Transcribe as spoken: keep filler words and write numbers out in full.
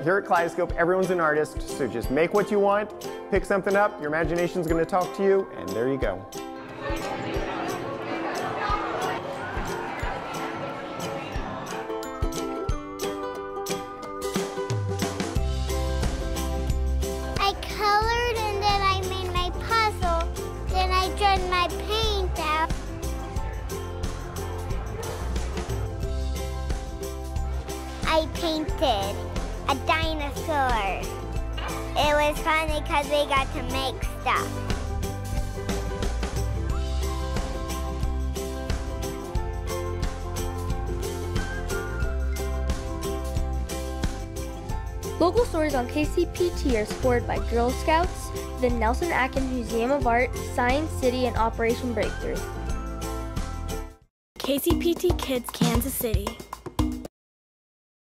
Here at Kaleidoscope, everyone's an artist, so just make what you want, pick something up, your imagination's going to talk to you, and there you go. I colored and then I made my puzzle, then I drew my paint out. I painted a dinosaur. It was funny because we got to make stuff. Local stories on K C P T are supported by Girl Scouts, the Nelson-Atkins Museum of Art, Science City, and Operation Breakthrough. K C P T Kids, Kansas City.